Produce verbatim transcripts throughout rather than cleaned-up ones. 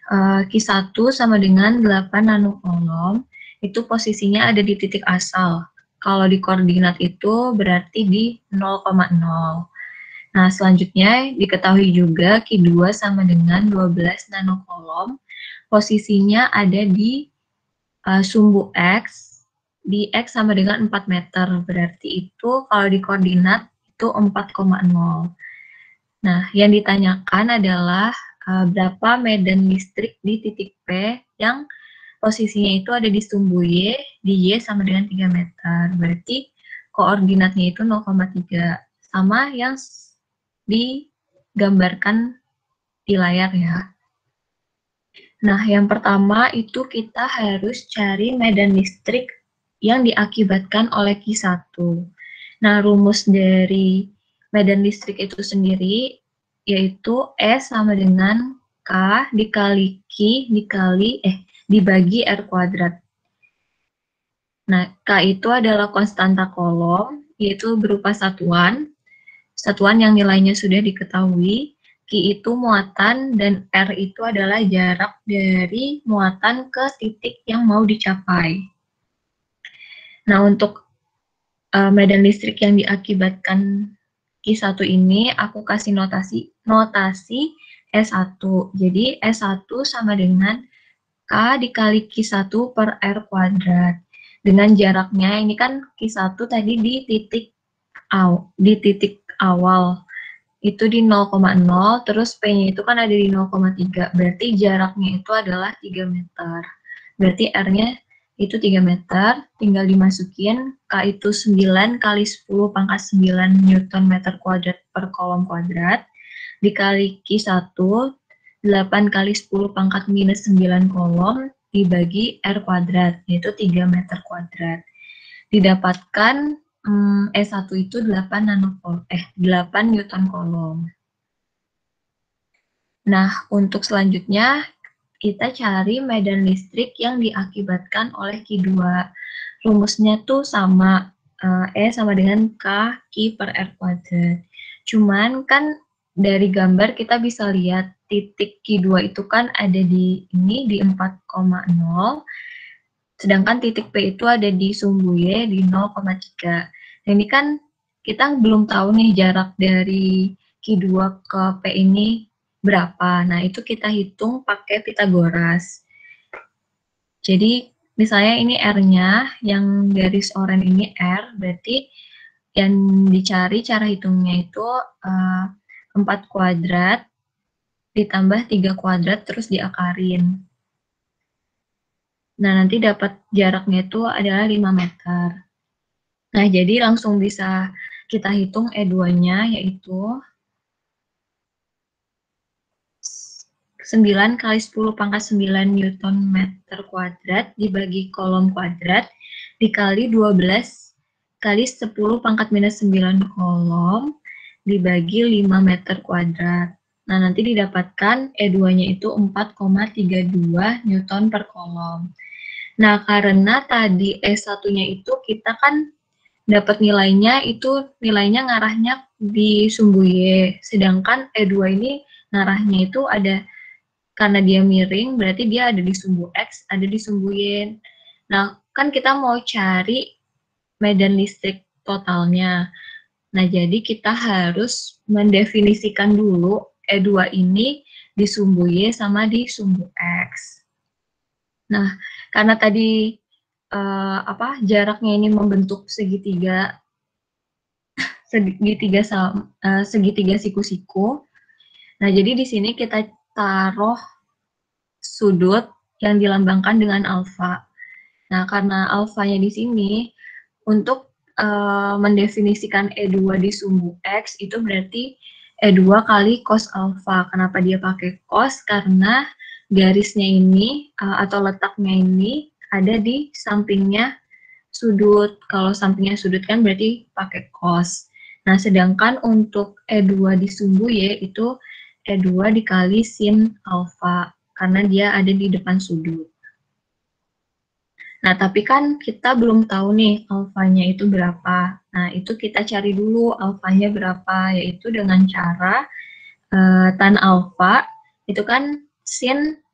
uh, Q satu sama dengan delapan nanocoulomb, itu posisinya ada di titik asal. Kalau di koordinat itu berarti di nol koma nol. Nah, selanjutnya diketahui juga Q dua sama dengan dua belas nanocoulomb, posisinya ada di uh, sumbu X, di X sama dengan empat meter, berarti itu kalau di koordinat itu empat koma nol. Nah, yang ditanyakan adalah uh, berapa medan listrik di titik P yang posisinya itu ada di sumbu Y, di Y sama dengan tiga meter. Berarti koordinatnya itu nol koma tiga, sama yang digambarkan di layar ya. Nah, yang pertama itu kita harus cari medan listrik yang diakibatkan oleh Q satu. Nah, rumus dari medan listrik itu sendiri yaitu E sama dengan K dikali Q dikali eh dibagi R kuadrat. Nah, K itu adalah konstanta Coulomb, yaitu berupa satuan, satuan yang nilainya sudah diketahui. Q itu muatan dan R itu adalah jarak dari muatan ke titik yang mau dicapai. Nah, untuk uh, medan listrik yang diakibatkan Q satu ini, aku kasih notasi notasi S satu. Jadi, S satu sama dengan K dikali Q satu per R kuadrat. Dengan jaraknya, ini kan Q satu tadi di titik, aw, di titik awal. Itu di nol koma nol, terus P-nya itu kan ada di nol koma tiga. Berarti jaraknya itu adalah tiga meter. Berarti R-nya itu tiga meter, tinggal dimasukin, K itu sembilan kali sepuluh pangkat sembilan Newton meter kuadrat per kolom kuadrat, dikali Q satu, delapan kali sepuluh pangkat minus sembilan kolom, dibagi R kuadrat, yaitu tiga meter kuadrat. Didapatkan hmm, E satu itu delapan nanocoulomb, eh delapan Newton coulomb. Nah, untuk selanjutnya kita cari medan listrik yang diakibatkan oleh Q dua. Rumusnya tuh sama, E sama dengan K Q per R kuadrat. Cuman kan dari gambar kita bisa lihat titik Q dua itu kan ada di ini di empat koma nol, sedangkan titik P itu ada di sumbu Y di nol koma tiga. Nah, ini kan kita belum tahu nih jarak dari Q dua ke P ini berapa. Nah, itu kita hitung pakai Pitagoras. Jadi, misalnya ini R-nya, yang garis oranye ini R, berarti yang dicari cara hitungnya itu uh, empat kuadrat ditambah tiga kuadrat terus diakarin. Nah, nanti dapat jaraknya itu adalah lima meter. Nah, jadi langsung bisa kita hitung E dua-nya, yaitu sembilan kali sepuluh pangkat sembilan Newton meter kuadrat dibagi kolom kuadrat dikali dua belas kali sepuluh pangkat minus sembilan kolom dibagi lima meter kuadrat. Nah, nanti didapatkan E dua-nya itu empat koma tiga dua Newton per kolom. Nah, karena tadi E satu-nya itu kita kan dapat nilainya itu nilainya ngarahnya di sumbu Y, sedangkan E dua ini ngarahnya itu ada, karena dia miring berarti dia ada di sumbu X, ada di sumbu Y. Nah, kan kita mau cari medan listrik totalnya. Nah, jadi kita harus mendefinisikan dulu E dua ini di sumbu Y sama di sumbu X. Nah, karena tadi uh, apa jaraknya ini membentuk segitiga segitiga uh, segitiga siku-siku. Nah, jadi di sini kita taruh sudut yang dilambangkan dengan alfa. Nah, karena alfanya di sini untuk uh, mendefinisikan E dua di sumbu X itu berarti E dua kali cos alfa. Kenapa dia pakai cos? Karena garisnya ini uh, atau letaknya ini ada di sampingnya sudut. Kalau sampingnya sudut kan berarti pakai cos. Nah, sedangkan untuk E dua di sumbu Y itu E dua dikali sin alfa karena dia ada di depan sudut. Nah, tapi kan kita belum tahu nih alfanya itu berapa. Nah, itu kita cari dulu alfanya berapa, yaitu dengan cara uh, tan alfa, itu kan sin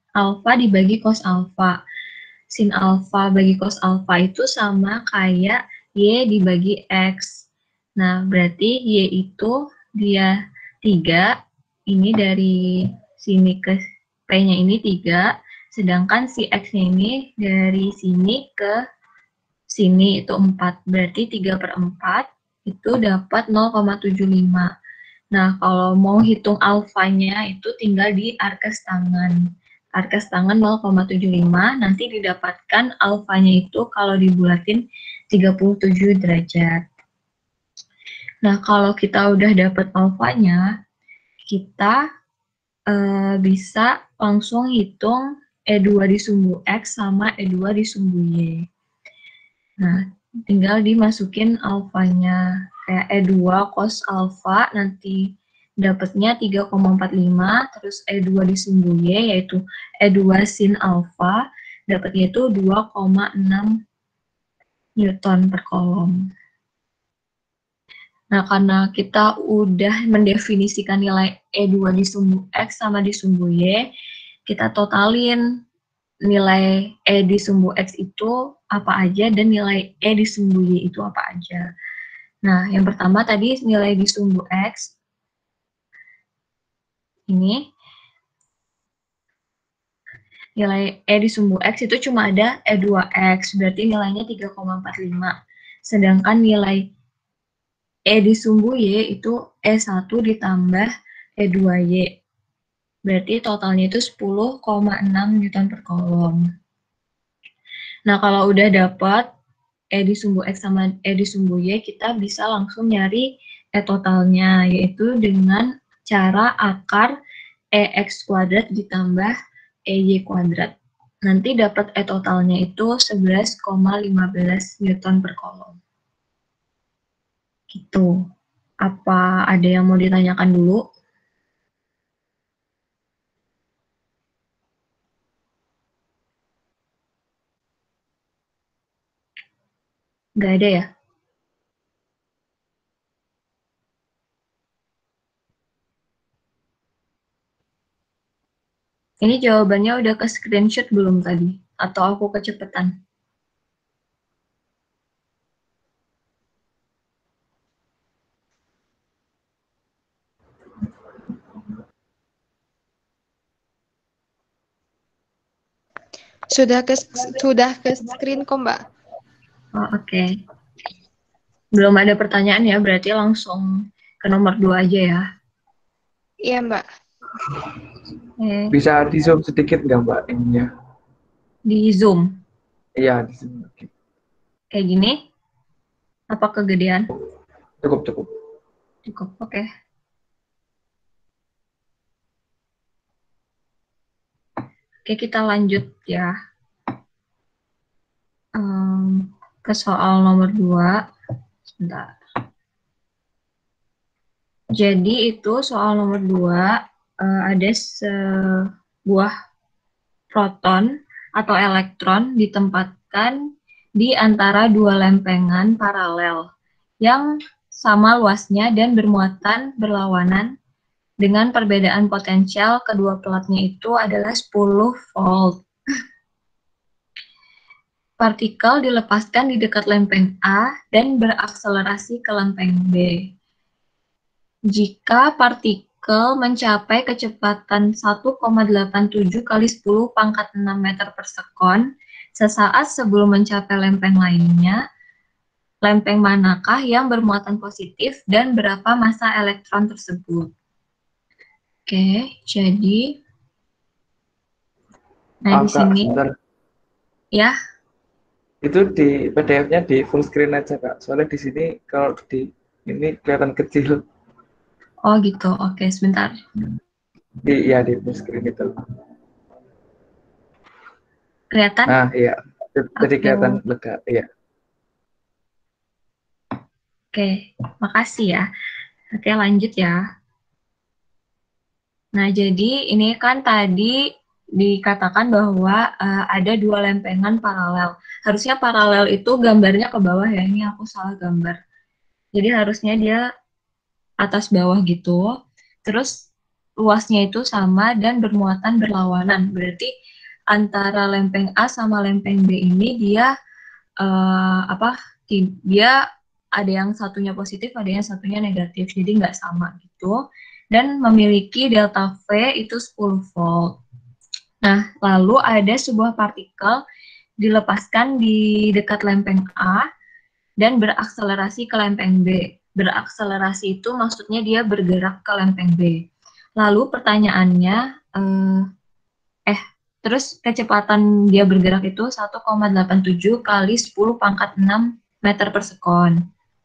alfa dibagi cos alfa. Sin alfa bagi cos alfa itu sama kayak Y dibagi X. Nah, berarti Y itu dia tiga, ini dari sini ke P-nya ini tiga, sedangkan si X-nya ini dari sini ke sini itu empat. Berarti tiga per empat itu dapat nol koma tujuh lima. Nah, kalau mau hitung alfanya itu tinggal di arkes tangan. Arkes tangan nol koma tujuh lima, nanti didapatkan alfanya itu kalau dibulatin tiga puluh tujuh derajat. Nah, kalau kita udah dapat alfanya, kita eh, bisa langsung hitung E dua di sumbu X sama E dua di sumbu Y. Nah, tinggal dimasukin alfanya. Kayak E dua cos alfa, nanti dapatnya tiga koma empat lima, terus E dua di sumbu Y, yaitu E dua sin alfa, dapatnya itu dua koma enam Newton per kolom. Nah, karena kita udah mendefinisikan nilai E dua di sumbu X sama di sumbu Y, kita totalin nilai E di sumbu X itu apa aja dan nilai E di sumbu Y itu apa aja. Nah, yang pertama tadi nilai di sumbu X, ini, nilai E di sumbu X itu cuma ada E dua X, berarti nilainya tiga koma empat lima. Sedangkan nilai E di sumbu Y itu E satu ditambah E dua Y. Berarti totalnya itu sepuluh koma enam Newton per kolom. Nah, kalau udah dapat E di sumbu X sama E di sumbu Y, kita bisa langsung nyari E totalnya, yaitu dengan cara akar E X kuadrat ditambah E Y kuadrat. Nanti dapat E totalnya itu sebelas koma lima belas Newton per kolom. Gitu. Apa ada yang mau ditanyakan dulu? Nggak ada ya? Ini jawabannya udah ke screenshot belum tadi? Atau aku kecepatan? Sudah ke sudah ke screen kok, Mbak. Oh, oke. Okay. Belum ada pertanyaan ya, berarti langsung ke nomor dua aja ya. Iya, Mbak. Okay. Bisa di zoom sedikit nggak, Mbak, ininya? Di zoom? Iya, di zoom. Kayak gini? Apa kegedean? Cukup, cukup. Cukup, oke. Okay. Oke, kita lanjut ya. Um, ke soal nomor dua. Sebentar. Jadi itu soal nomor dua, uh, ada sebuah proton atau elektron ditempatkan di antara dua lempengan paralel yang sama luasnya dan bermuatan berlawanan dengan perbedaan potensial kedua pelatnya itu adalah sepuluh volt. Partikel dilepaskan di dekat lempeng A dan berakselerasi ke lempeng B. Jika partikel mencapai kecepatan satu koma delapan tujuh kali sepuluh pangkat enam meter per sekon, sesaat sebelum mencapai lempeng lainnya, lempeng manakah yang bermuatan positif dan berapa massa elektron tersebut? Oke, jadi nah di sini ya. Itu di P D F-nya di full screen aja, Kak. Soalnya di sini kalau di ini kelihatan kecil. Oh gitu, oke sebentar. Di, ya di full screen itu. Kelihatan? Nah, iya. Jadi Aku... kelihatan lega, iya. Oke, makasih ya. Oke, lanjut ya. Nah, jadi ini kan tadi dikatakan bahwa uh, ada dua lempengan paralel. Harusnya paralel itu gambarnya ke bawah ya, ini aku salah gambar. Jadi harusnya dia atas bawah gitu. Terus luasnya itu sama dan bermuatan berlawanan. Berarti antara lempeng A sama lempeng B ini dia uh, apa? Dia ada yang satunya positif, ada yang satunya negatif. Jadi nggak sama gitu. Dan memiliki delta V itu sepuluh volt. Nah, lalu ada sebuah partikel dilepaskan di dekat lempeng A dan berakselerasi ke lempeng B. Berakselerasi itu maksudnya dia bergerak ke lempeng B. Lalu pertanyaannya, eh, eh terus kecepatan dia bergerak itu satu koma delapan tujuh kali sepuluh pangkat enam meter per sekon.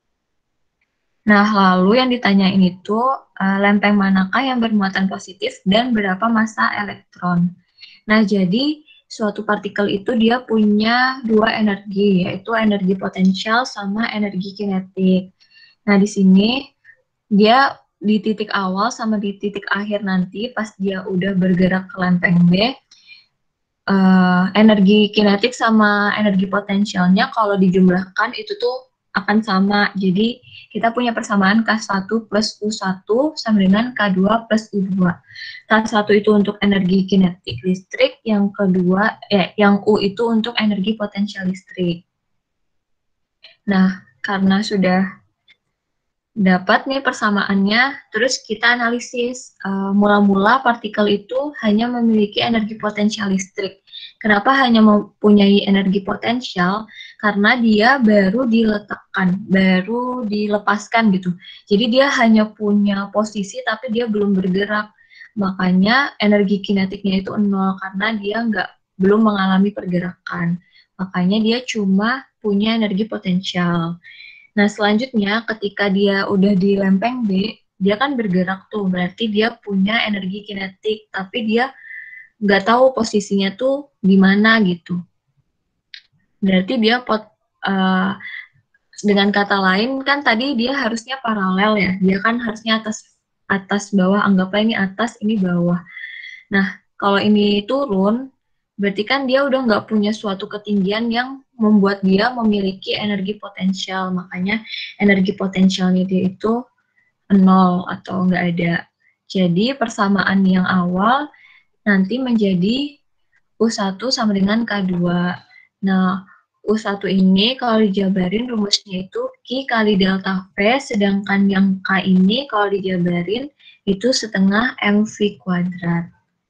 Nah, lalu yang ditanyain itu uh, lempeng manakah yang bermuatan positif dan berapa massa elektron. Nah, jadi suatu partikel itu dia punya dua energi, yaitu energi potensial sama energi kinetik. Nah, di sini dia di titik awal sama di titik akhir nanti pas dia udah bergerak ke lempeng B, uh, energi kinetik sama energi potensialnya kalau dijumlahkan itu tuh akan sama. Jadi kita punya persamaan K satu plus U satu sama dengan K dua plus U dua. K satu itu untuk energi kinetik listrik, yang kedua eh, yang U itu untuk energi potensial listrik. Nah, karena sudah dapat nih persamaannya, terus kita analisis. Mula-mula uh, partikel itu hanya memiliki energi potensial listrik. Kenapa hanya mempunyai energi potensial? Karena dia baru diletakkan, baru dilepaskan gitu. Jadi dia hanya punya posisi tapi dia belum bergerak. Makanya energi kinetiknya itu nol karena dia nggak belum mengalami pergerakan. Makanya dia cuma punya energi potensial. Nah, selanjutnya ketika dia udah di lempeng B, dia kan bergerak tuh, berarti dia punya energi kinetik, tapi dia nggak tahu posisinya tuh di mana gitu. Berarti dia pot, uh, dengan kata lain kan tadi dia harusnya paralel ya, dia kan harusnya atas atas bawah, anggaplah ini atas, ini bawah. Nah, kalau ini turun, berarti kan dia udah nggak punya suatu ketinggian yang membuat dia memiliki energi potensial. Makanya energi potensialnya dia itu nol atau nggak ada. Jadi persamaan yang awal nanti menjadi U satu sama dengan K dua. Nah, U satu ini kalau dijabarin rumusnya itu Q kali delta V, sedangkan yang K ini kalau dijabarin itu setengah M V kuadrat.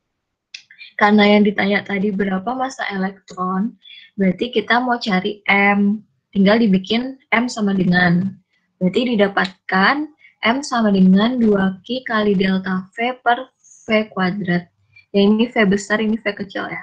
Karena yang ditanya tadi berapa massa elektron, berarti kita mau cari M. Tinggal dibikin M sama dengan. Berarti didapatkan M sama dengan dua Q kali delta V per V kuadrat. Ya, ini V besar, ini V kecil ya.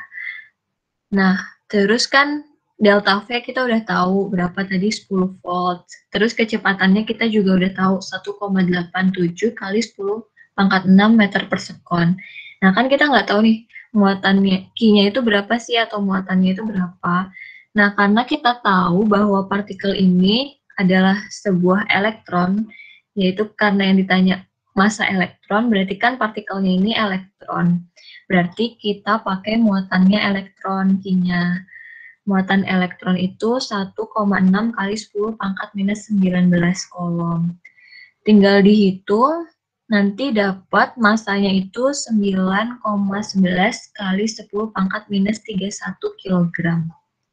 Nah, terus kan delta V kita udah tahu berapa tadi, sepuluh volt. Terus kecepatannya kita juga udah tahu satu koma delapan tujuh kali sepuluh pangkat enam meter per sekon. Nah, kan kita nggak tahu nih muatannya, Q-nya itu berapa sih atau muatannya itu berapa. Nah, karena kita tahu bahwa partikel ini adalah sebuah elektron, yaitu karena yang ditanya massa elektron, berarti kan partikelnya ini elektron. Berarti kita pakai muatannya elektron, Q-nya. Muatan elektron itu satu koma enam kali sepuluh pangkat minus sembilan belas kolom. Tinggal dihitung, nanti dapat masanya itu sembilan koma sebelas kali sepuluh pangkat minus tiga puluh satu kilogram.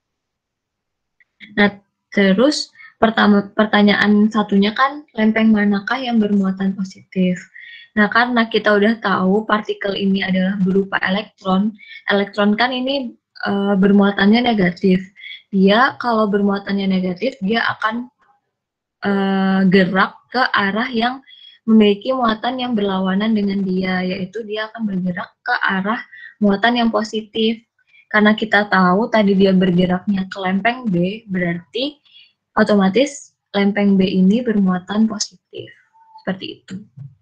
Nah, terus pertama, pertanyaan satunya kan lempeng manakah yang bermuatan positif? Nah, karena kita udah tahu partikel ini adalah berupa elektron, elektron kan ini e, bermuatannya negatif. Dia kalau bermuatannya negatif, dia akan e, gerak ke arah yang memiliki muatan yang berlawanan dengan dia, yaitu dia akan bergerak ke arah muatan yang positif. Karena kita tahu tadi dia bergeraknya ke lempeng B, berarti otomatis lempeng B ini bermuatan positif. Seperti itu.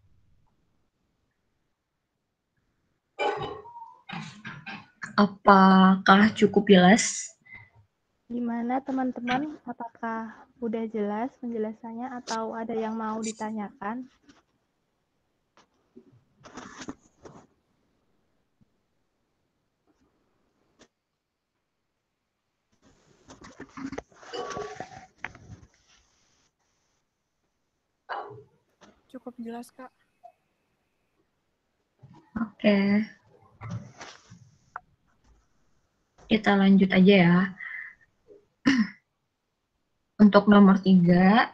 Apakah cukup jelas? Gimana teman-teman? Apakah udah jelas penjelasannya atau ada yang mau ditanyakan? Cukup jelas, Kak. Oke. Kita lanjut aja ya. Untuk nomor tiga,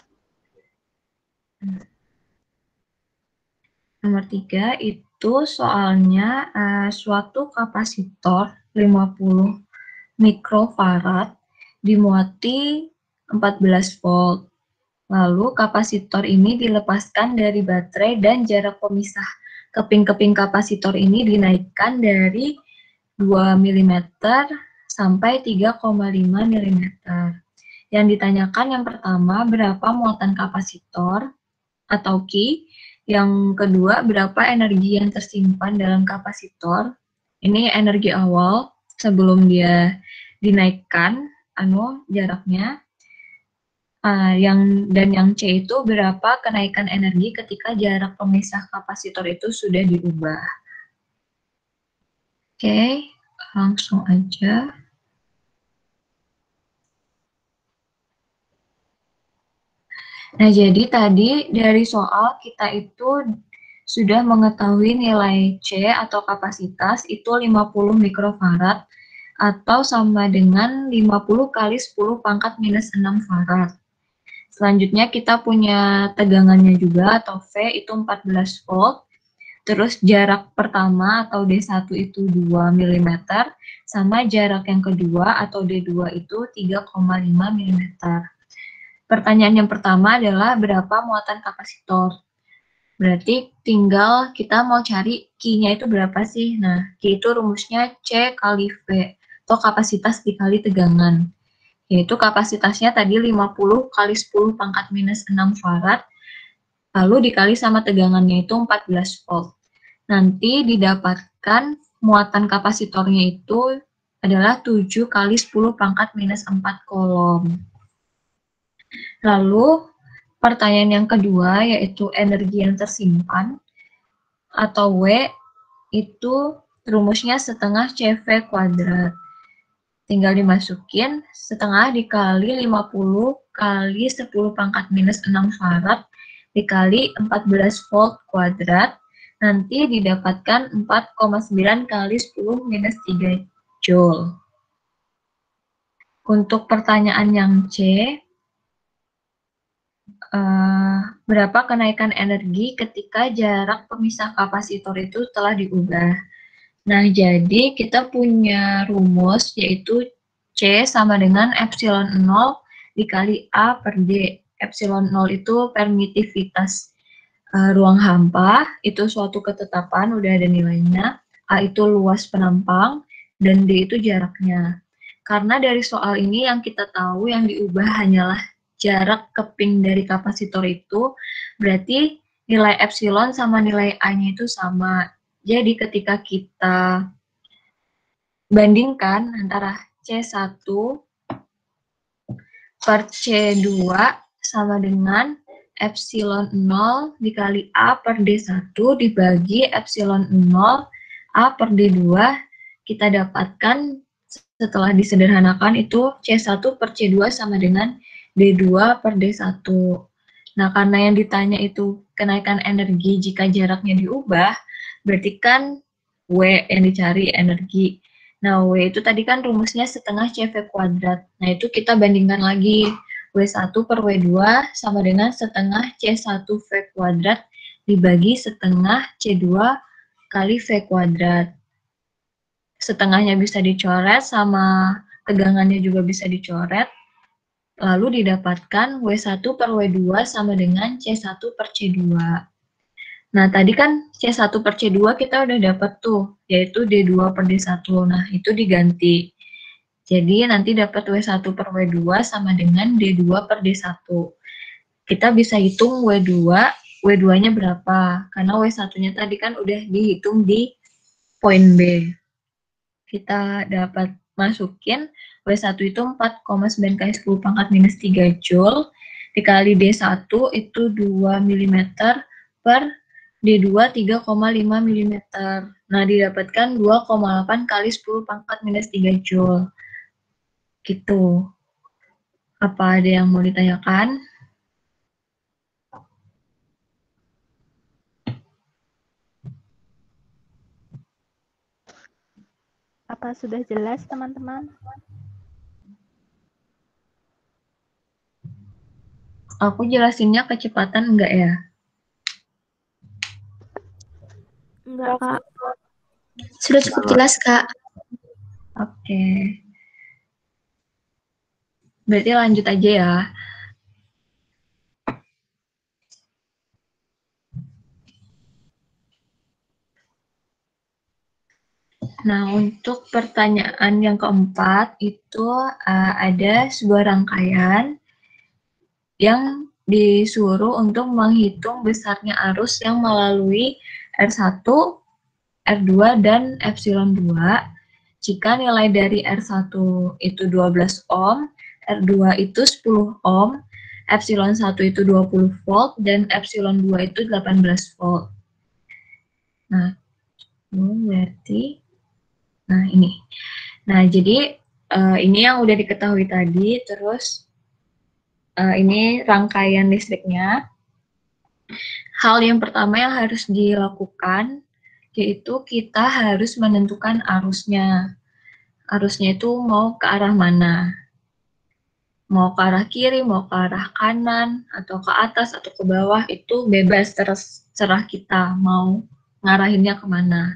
nomor tiga itu soalnya uh, suatu kapasitor lima puluh mikrofarad dimuati empat belas volt. Lalu kapasitor ini dilepaskan dari baterai dan jarak pemisah keping-keping kapasitor ini dinaikkan dari dua milimeter sampai tiga koma lima milimeter. Yang ditanyakan yang pertama, berapa muatan kapasitor atau Q. Yang kedua, berapa energi yang tersimpan dalam kapasitor. Ini energi awal sebelum dia dinaikkan anu jaraknya. Uh, yang dan yang C itu berapa kenaikan energi ketika jarak pemisah kapasitor itu sudah diubah. Oke, okay, langsung aja. Nah, jadi tadi dari soal kita itu sudah mengetahui nilai C atau kapasitas itu lima puluh mikrofarad atau sama dengan lima puluh kali sepuluh pangkat minus enam farad. Selanjutnya kita punya tegangannya juga atau V itu empat belas volt. Terus jarak pertama atau D satu itu dua milimeter sama jarak yang kedua atau D dua itu tiga koma lima milimeter. Pertanyaan yang pertama adalah berapa muatan kapasitor? Berarti tinggal kita mau cari Q-nya itu berapa sih? Nah, Q itu rumusnya C kali V atau kapasitas dikali tegangan. Yaitu kapasitasnya tadi lima puluh kali sepuluh pangkat minus enam farad, lalu dikali sama tegangannya itu empat belas volt. Nanti didapatkan muatan kapasitornya itu adalah tujuh kali sepuluh pangkat minus empat kolom. Lalu pertanyaan yang kedua yaitu energi yang tersimpan atau W itu rumusnya setengah C V kuadrat. Tinggal dimasukin setengah dikali lima puluh kali sepuluh pangkat minus enam farad dikali empat belas volt kuadrat. Nanti didapatkan empat koma sembilan kali sepuluh minus tiga joule. Untuk pertanyaan yang C, uh, berapa kenaikan energi ketika jarak pemisah kapasitor itu telah diubah? Nah, jadi kita punya rumus yaitu C sama dengan epsilon nol dikali A per D. Epsilon nol itu permitivitas uh, ruang hampa, itu suatu ketetapan, udah ada nilainya. A itu luas penampang, dan D itu jaraknya. Karena dari soal ini yang kita tahu yang diubah hanyalah jarak keping dari kapasitor itu, berarti nilai epsilon sama nilai A-nya itu sama. Jadi ketika kita bandingkan antara C satu per C dua sama dengan epsilon nol dikali A per D satu dibagi epsilon nol A per D dua, kita dapatkan setelah disederhanakan itu C satu per C dua sama dengan D dua per D satu. Nah, karena yang ditanya itu kenaikan energi jika jaraknya diubah, berarti kan W yang dicari energi. Nah, W itu tadi kan rumusnya setengah C V kuadrat. Nah, itu kita bandingkan lagi. W satu per W dua sama dengan setengah C satu V kuadrat dibagi setengah C dua kali V kuadrat. Setengahnya bisa dicoret sama tegangannya juga bisa dicoret. Lalu didapatkan W satu per W dua sama dengan C satu per C dua. Nah, tadi kan C satu per C dua kita udah dapat tuh, yaitu D dua per D satu. Nah, itu diganti. Jadi, nanti dapat W satu per W dua sama dengan D dua per D satu. Kita bisa hitung W dua, W dua-nya berapa. Karena W satu-nya tadi kan udah dihitung di poin B. Kita dapat masukin W satu itu empat koma sembilan kali sepuluh pangkat minus tiga joule, dikali D satu itu dua milimeter per D dua tiga koma lima milimeter. Nah, didapatkan dua koma delapan kali sepuluh pangkat minus tiga joule. Gitu. Apa ada yang mau ditanyakan? Apakah sudah jelas, teman-teman? Aku jelasinnya kecepatan enggak ya? Enggak, Kak. Sudah cukup jelas, Kak. Oke. Berarti lanjut aja ya. Nah, untuk pertanyaan yang keempat itu uh, ada sebuah rangkaian yang disuruh untuk menghitung besarnya arus yang melalui R satu, R dua, dan epsilon dua. Jika nilai dari R satu itu dua belas ohm, R dua itu sepuluh ohm, epsilon satu itu dua puluh volt, dan epsilon dua itu delapan belas volt. Nah, berarti, nah ini. Nah, jadi uh, ini yang udah diketahui tadi, terus uh, ini rangkaian listriknya. Hal yang pertama yang harus dilakukan yaitu kita harus menentukan arusnya. Arusnya itu mau ke arah mana? Mau ke arah kiri, mau ke arah kanan, atau ke atas, atau ke bawah, itu bebas, terserah kita mau ngarahinnya kemana.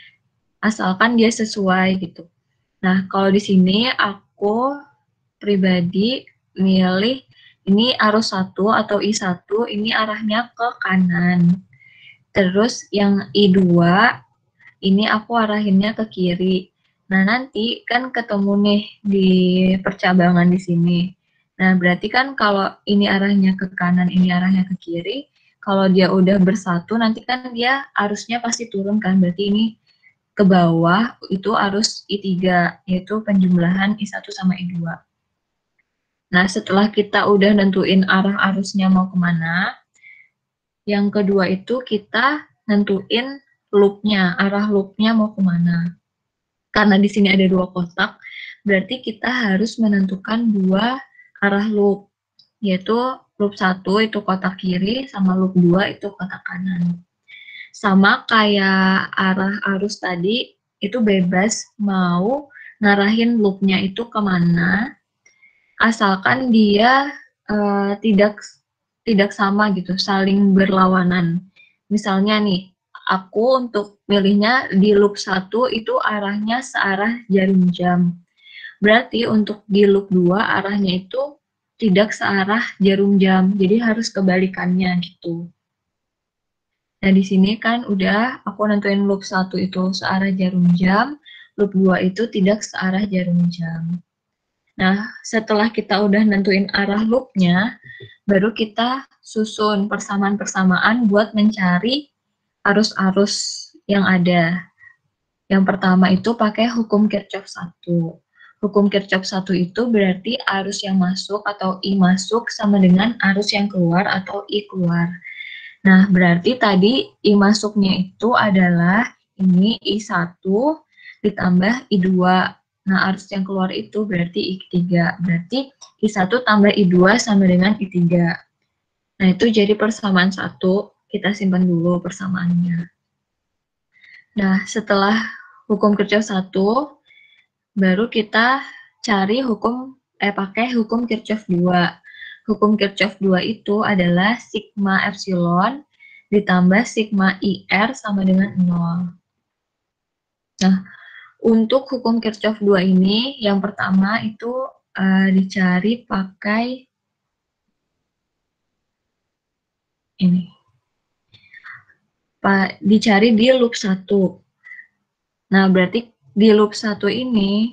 Asalkan dia sesuai gitu. Nah, kalau di sini aku pribadi milih ini arus satu atau I satu, ini arahnya ke kanan. Terus yang I dua, ini aku arahinnya ke kiri. Nah, nanti kan ketemu nih di percabangan di sini. Nah, berarti kan kalau ini arahnya ke kanan, ini arahnya ke kiri, kalau dia udah bersatu, nanti kan dia arusnya pasti turun kan, berarti ini ke bawah itu arus I tiga, yaitu penjumlahan I satu sama I dua. Nah, setelah kita udah nentuin arah arusnya mau kemana, yang kedua itu kita nentuin loopnya, arah loopnya mau kemana. Karena di sini ada dua kotak, berarti kita harus menentukan dua arah loop, yaitu loop satu itu kotak kiri, sama loop dua itu kotak kanan. Sama kayak arah arus tadi, itu bebas mau ngarahin loopnya itu kemana, asalkan dia uh, tidak tidak sama gitu, saling berlawanan. Misalnya nih, aku untuk milihnya di loop satu itu arahnya searah jarum jam. Berarti untuk di loop dua arahnya itu tidak searah jarum jam, jadi harus kebalikannya gitu. Nah, di sini kan udah aku nentuin loop satu itu searah jarum jam, loop dua itu tidak searah jarum jam. Nah, setelah kita udah nentuin arah loopnya, baru kita susun persamaan-persamaan buat mencari arus-arus yang ada. Yang pertama itu pakai hukum Kirchhoff satu. Hukum Kirchhoff satu itu berarti arus yang masuk atau I masuk sama dengan arus yang keluar atau I keluar. Nah, berarti tadi I masuknya itu adalah ini I satu ditambah I dua. Nah, arus yang keluar itu berarti I tiga. Berarti I satu tambah I dua sama dengan I tiga. Nah, itu jadi persamaan satu. Kita simpan dulu persamaannya. Nah, setelah hukum Kirchhoff satu, baru kita cari hukum, eh pakai hukum Kirchhoff dua. Hukum Kirchhoff dua itu adalah sigma epsilon ditambah sigma I R sama dengan nol. Nah, untuk hukum Kirchhoff dua ini, yang pertama itu uh, dicari pakai ini. Pa, dicari di loop satu. Nah, berarti di loop satu ini,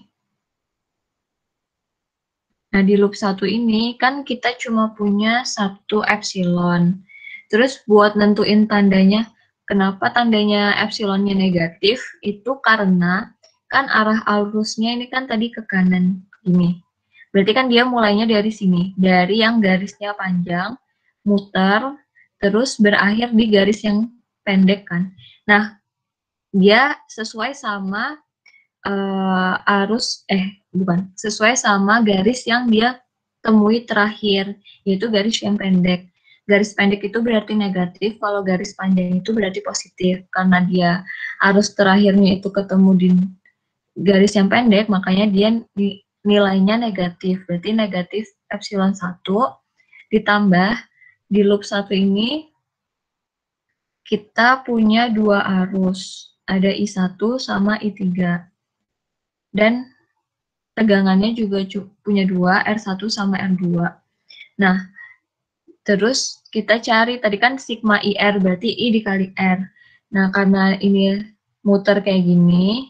nah di loop satu ini kan kita cuma punya satu epsilon. Terus buat nentuin tandanya, kenapa tandanya epsilonnya negatif, itu karena kan arah arusnya ini kan tadi ke kanan ini. Berarti kan dia mulainya dari sini, dari yang garisnya panjang, muter, terus berakhir di garis yang pendek kan. Nah, dia sesuai sama uh, arus, eh bukan, sesuai sama garis yang dia temui terakhir, yaitu garis yang pendek. Garis pendek itu berarti negatif, kalau garis panjang itu berarti positif, karena dia arus terakhirnya itu ketemu di garis yang pendek, makanya dia nilainya negatif. Berarti negatif epsilon satu ditambah di loop satu ini kita punya dua arus. Ada I satu sama I tiga. Dan tegangannya juga punya dua, R satu sama R dua. Nah, terus kita cari, tadi kan sigma I R, berarti I dikali R. Nah, karena ini muter kayak gini,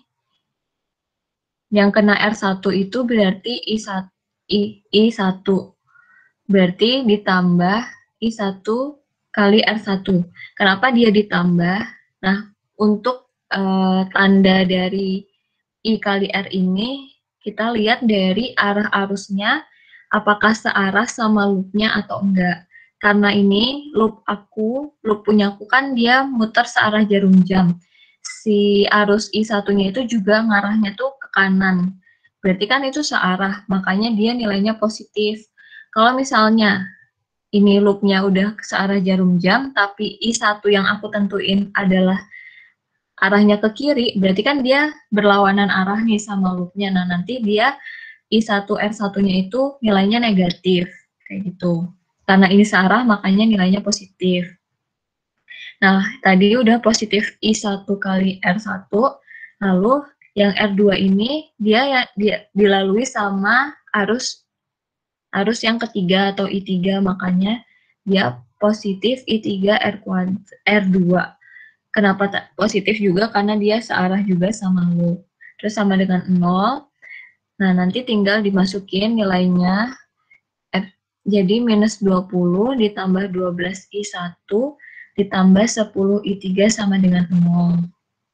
yang kena R satu itu berarti I satu. I, I satu. Berarti ditambah I satu kali R satu. Kenapa dia ditambah? Nah, untuk uh, tanda dari I kali R ini, kita lihat dari arah arusnya, apakah searah sama loopnya atau enggak. Karena ini loop aku, loop punya aku kan dia muter searah jarum jam. Si arus I satunya itu juga ngarahnya tuh ke kanan. Berarti kan itu searah, makanya dia nilainya positif. Kalau misalnya ini loopnya udah searah jarum jam, tapi I satu yang aku tentuin adalah arahnya ke kiri, berarti kan dia berlawanan arah nih sama loopnya. Nah, nanti dia I satu R satunya itu nilainya negatif, kayak gitu. Karena ini searah, makanya nilainya positif. Nah, tadi udah positif I satu kali R satu, lalu yang R dua ini dia, ya, dia dilalui sama arus arus yang ketiga atau I tiga, makanya dia positif I tiga R, R dua. Kenapa positif juga? Karena dia searah juga sama loop. Terus sama dengan nol. Nah, nanti tinggal dimasukin nilainya. F, jadi minus dua puluh ditambah dua belas I satu ditambah sepuluh I tiga sama dengan nol.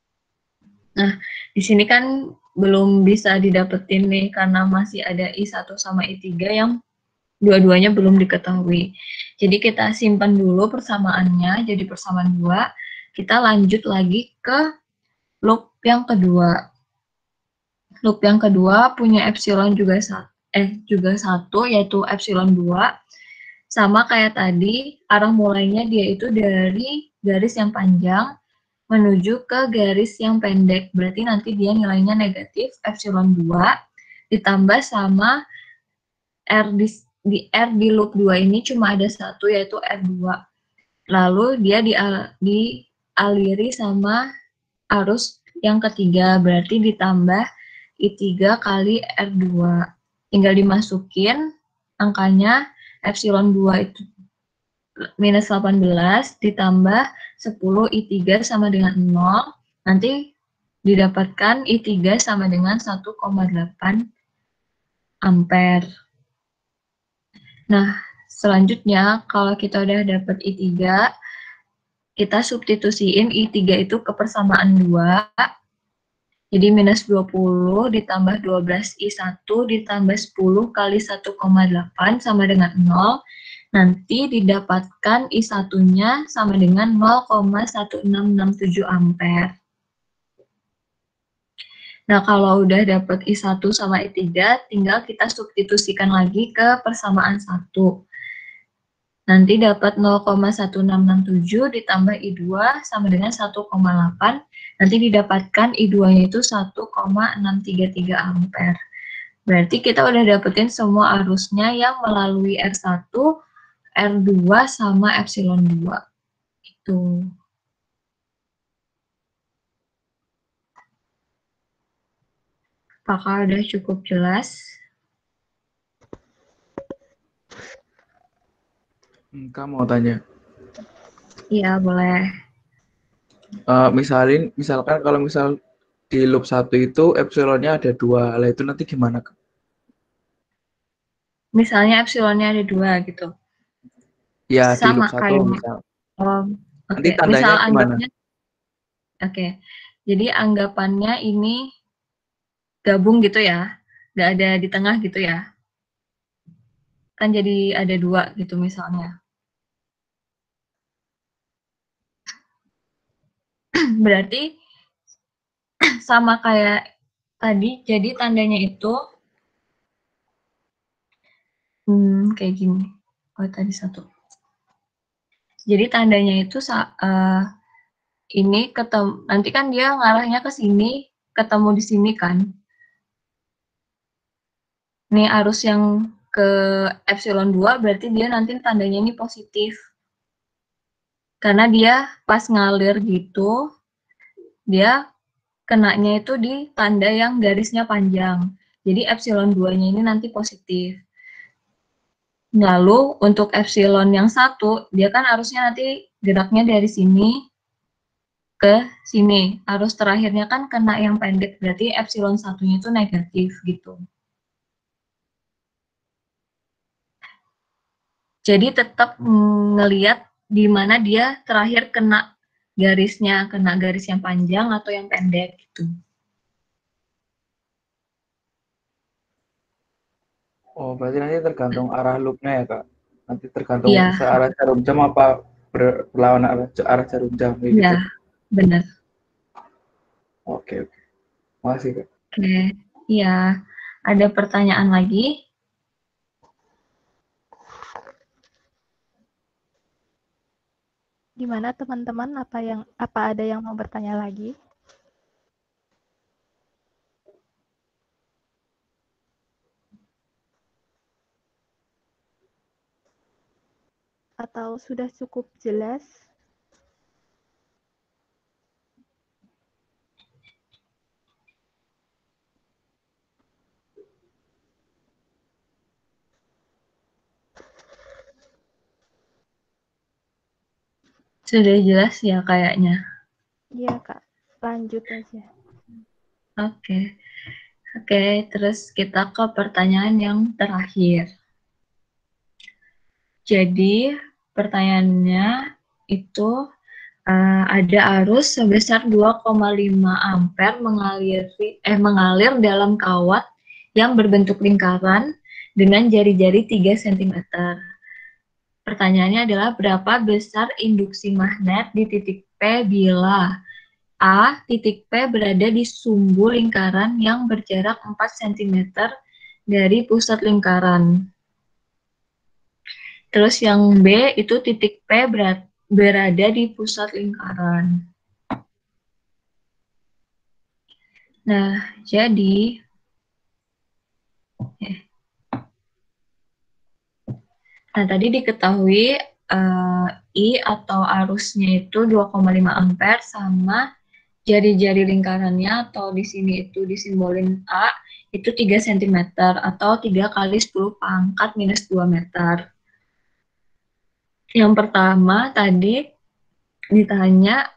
Nah, di sini kan belum bisa didapetin nih karena masih ada I satu sama I tiga yang dua-duanya belum diketahui. Jadi kita simpan dulu persamaannya, jadi persamaan dua. Kita lanjut lagi ke loop yang kedua. Loop yang kedua punya epsilon juga satu, eh juga satu, yaitu epsilon dua. Sama kayak tadi, arah mulainya dia itu dari garis yang panjang menuju ke garis yang pendek. Berarti nanti dia nilainya negatif epsilon dua ditambah sama R di, di R di loop dua ini cuma ada satu, yaitu R dua. Lalu dia di, dialiri sama arus yang ketiga, berarti ditambah I tiga kali R dua. Tinggal dimasukin angkanya, epsilon dua itu minus delapan belas ditambah sepuluh I tiga sama dengan nol. Nanti didapatkan I tiga sama dengan satu koma delapan ampere. Nah, selanjutnya kalau kita udah dapat I tiga, kita substitusiin I tiga itu ke persamaan dua. Jadi minus dua puluh ditambah dua belas I satu ditambah sepuluh kali satu koma delapan sama dengan nol. Nanti didapatkan I satunya sama dengan nol koma satu enam enam tujuh ampere. Nah, kalau udah dapat I satu sama I tiga, tinggal kita substitusikan lagi ke persamaan satu. Nanti dapat nol koma satu enam enam tujuh ditambah I dua sama dengan satu koma delapan. Nanti didapatkan I dua-nya itu satu koma enam tiga tiga ampere. Berarti kita udah dapetin semua arusnya yang melalui R satu, R dua, sama epsilon dua. Itu. Apakah udah cukup jelas? Kamu mau tanya? Iya, boleh. Uh, misalin, misalkan kalau misal di loop satu itu epsilonnya ada dua, lah itu nanti gimana? Misalnya epsilonnya ada dua gitu. Ya, di loop sama satu kayak misal. um, Nanti okay. tandanya Misal gimana? anggapnya, oke. Okay. Jadi anggapannya ini gabung gitu ya, nggak ada di tengah gitu ya. Kan jadi ada dua gitu misalnya. Berarti sama kayak tadi, jadi tandanya itu hmm, kayak gini. Oh, tadi satu. Jadi tandanya itu uh, ini ketemu, nanti kan dia ngarahnya ke sini, ketemu di sini kan. Nih arus yang ke epsilon dua berarti dia nanti tandanya ini positif. Karena dia pas ngalir gitu, dia kenanya itu di tanda yang garisnya panjang. Jadi epsilon dua-nya ini nanti positif. Lalu untuk epsilon yang satu, dia kan arusnya nanti geraknya dari sini ke sini. Arus terakhirnya kan kena yang pendek, berarti epsilon satunya itu negatif gitu. Jadi tetap ngelihat di mana dia terakhir kena garisnya, kena garis yang panjang atau yang pendek gitu. Oh, berarti nanti tergantung arah loopnya ya, Kak? Nanti tergantung Iya, searah jarum jam apa ber- berlawanan arah, arah jarum jam, kayak gitu. iya, benar. Oke, oke. Makasih, Kak. Oke, iya. Ada pertanyaan lagi? Gimana teman-teman? Apa yang apa ada yang mau bertanya lagi? Atau sudah cukup jelas? Sudah jelas ya kayaknya. Iya, Kak. Lanjut aja. Oke. Oke, terus kita ke pertanyaan yang terakhir. Jadi, pertanyaannya itu uh, ada arus sebesar dua koma lima ampere mengalir eh mengalir dalam kawat yang berbentuk lingkaran dengan jari-jari tiga sentimeter. Pertanyaannya adalah berapa besar induksi magnet di titik P bila A. Titik P berada di sumbu lingkaran yang berjarak empat sentimeter dari pusat lingkaran. Terus yang B itu titik P berat, berada di pusat lingkaran. Nah, jadi eh. Nah, tadi diketahui uh, I atau arusnya itu dua koma lima ampere sama jari-jari lingkarannya atau di sini itu disimbolin A itu tiga sentimeter atau tiga kali sepuluh pangkat minus dua meter. Yang pertama tadi ditanya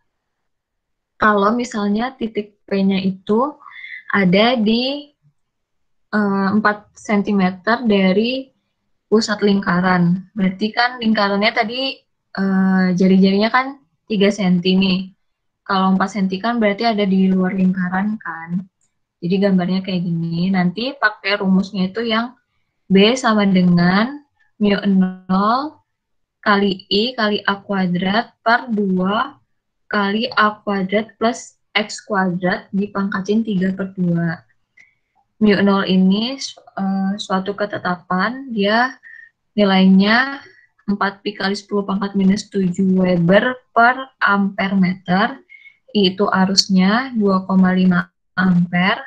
kalau misalnya titik P-nya itu ada di uh, empat sentimeter dari pusat lingkaran. Berarti kan lingkarannya tadi uh, jari-jarinya kan tiga sentimeter nih. Kalau empat sentimeter kan berarti ada di luar lingkaran kan. Jadi gambarnya kayak gini. Nanti pakai rumusnya itu yang B sama dengan mu nol kali I kali A kuadrat per dua kali A kuadrat plus X kuadrat dipangkatin tiga per dua. Mu nol ini uh, suatu ketetapan, dia nilainya empat pi kali sepuluh pangkat minus tujuh Weber per ampere meter. I itu arusnya dua koma lima ampere.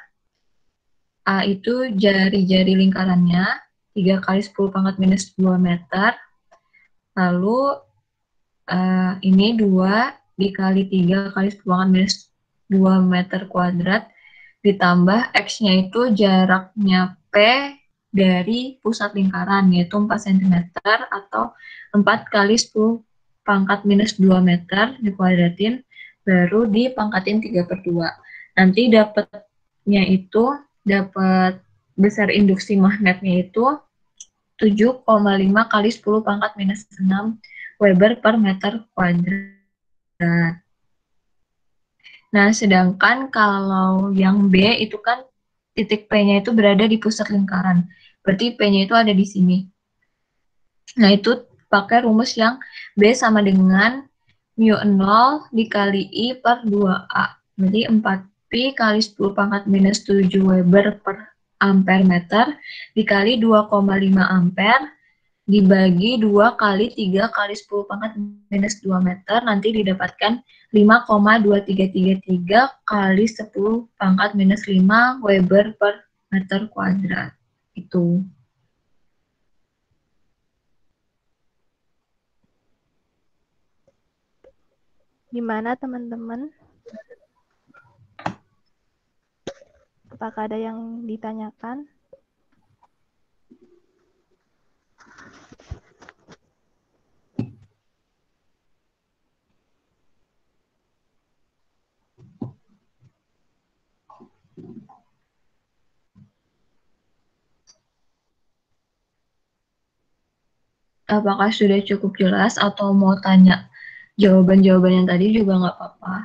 A itu jari-jari lingkarannya tiga kali sepuluh pangkat minus dua meter. Lalu uh, ini dua dikali tiga kali sepuluh pangkat minus dua meter kuadrat ditambah X-nya itu jaraknya P dari pusat lingkaran yaitu empat sentimeter atau empat kali sepuluh pangkat minus dua meter dikuadratin baru dipangkatin tiga per dua. Nanti dapatnya itu dapat besar induksi magnetnya itu tujuh koma lima kali sepuluh pangkat minus enam Weber per meter kuadrat. Nah, sedangkan kalau yang B itu kan titik P-nya itu berada di pusat lingkaran. Berarti P-nya itu ada di sini. Nah, itu pakai rumus yang B sama dengan mu nol dikali I per dua A. Jadi empat pi kali sepuluh pangkat minus tujuh Weber per ampere meter dikali dua koma lima ampere dibagi dua kali tiga kali sepuluh pangkat minus dua meter, nanti didapatkan lima koma dua tiga tiga tiga kali sepuluh pangkat minus lima Weber per meter kuadrat. Itu. Gimana teman-teman? Apakah ada yang ditanyakan? Apakah sudah cukup jelas atau mau tanya jawaban-jawaban yang tadi juga nggak apa-apa.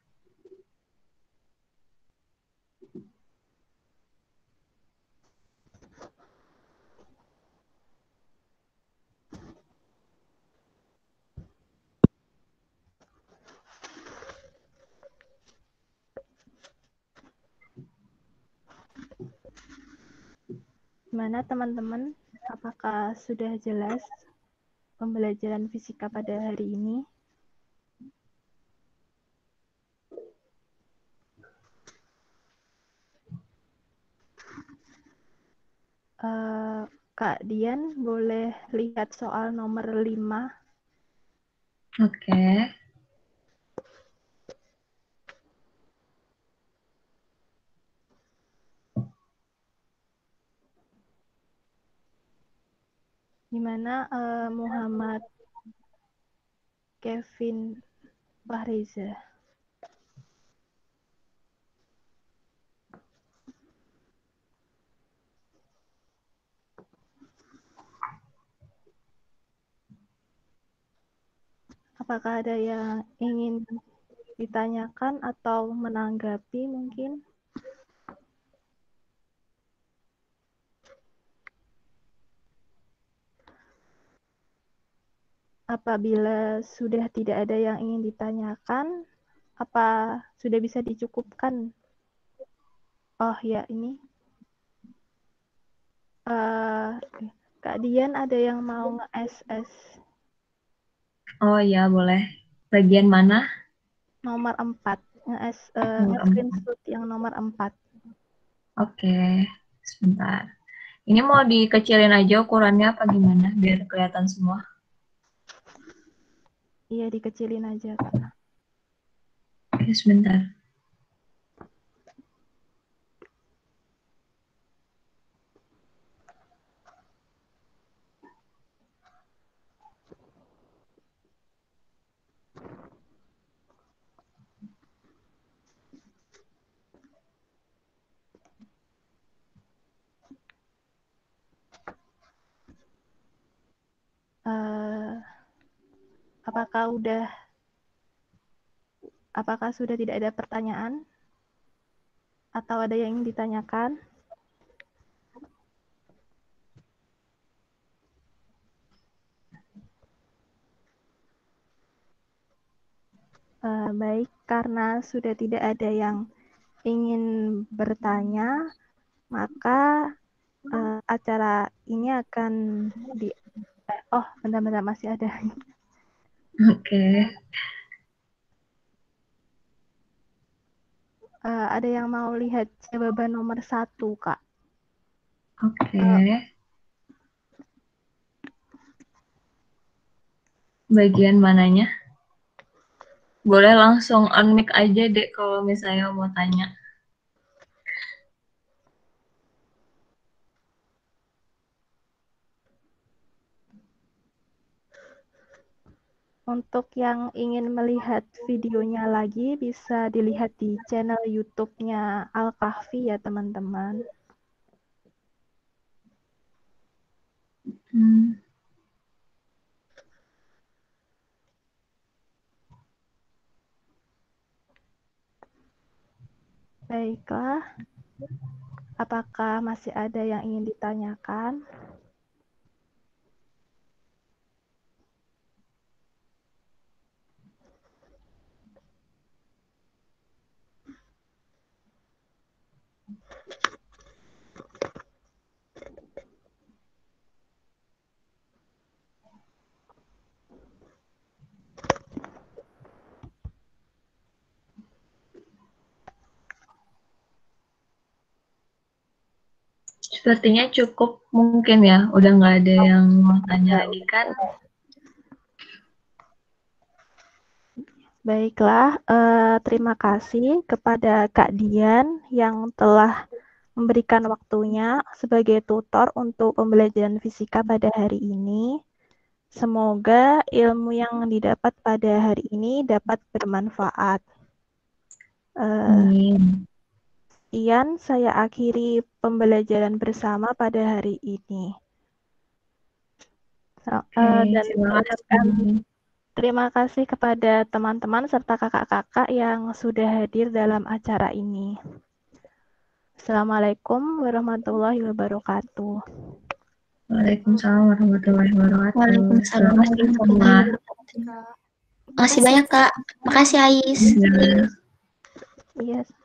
Gimana teman-teman? Apakah sudah jelas pembelajaran fisika pada hari ini? Uh, Kak Dian, boleh lihat soal nomor lima. Oke. Okay. Gimana uh, Muhammad Kevin Fahriza? Apakah ada yang ingin ditanyakan atau menanggapi mungkin? Apabila sudah tidak ada yang ingin ditanyakan, apa sudah bisa dicukupkan? Oh ya, ini. Uh, Kak Dian ada yang mau nge-S S? Oh ya, boleh. Bagian mana? Nomor empat. Nge-S, uh, nge-screenshot yang nomor empat. Oke, okay. Sebentar. Ini mau dikecilin aja ukurannya apa gimana biar kelihatan semua? Iya, dikecilin aja, Kak. Oke, sebentar. Uh, apakah udah apakah sudah tidak ada pertanyaan atau ada yang ingin ditanyakan? Uh, baik, karena sudah tidak ada yang ingin bertanya, maka uh, acara ini akan di eh, oh bentar-bentar masih ada. Oke. Okay. Uh, ada yang mau lihat jawaban nomor satu, Kak? Oke. Okay. Uh, bagian mananya? Boleh langsung on mic aja deh kalau misalnya mau tanya. Untuk yang ingin melihat videonya lagi, bisa dilihat di channel YouTube-nya Al-Kahfi ya, teman-teman. Hmm. Baiklah. Apakah masih ada yang ingin ditanyakan? Sepertinya cukup mungkin ya, udah nggak ada yang mau tanya lagi kan? Baiklah, eh, terima kasih kepada Kak Dian yang telah memberikan waktunya sebagai tutor untuk pembelajaran fisika pada hari ini. Semoga ilmu yang didapat pada hari ini dapat bermanfaat. Eh, Amin. Sekian saya akhiri pembelajaran bersama pada hari ini. So- Oke, eh, dan terima mengucapkan kasih. terima kasih kepada teman-teman serta kakak-kakak yang sudah hadir dalam acara ini. Assalamualaikum warahmatullahi wabarakatuh. Waalaikumsalam warahmatullahi wabarakatuh. Waalaikumsalam Selamat siang semua. warahmatullahi wabarakatuh. Makasih banyak Kak. Makasih Ais. Ya. Yes.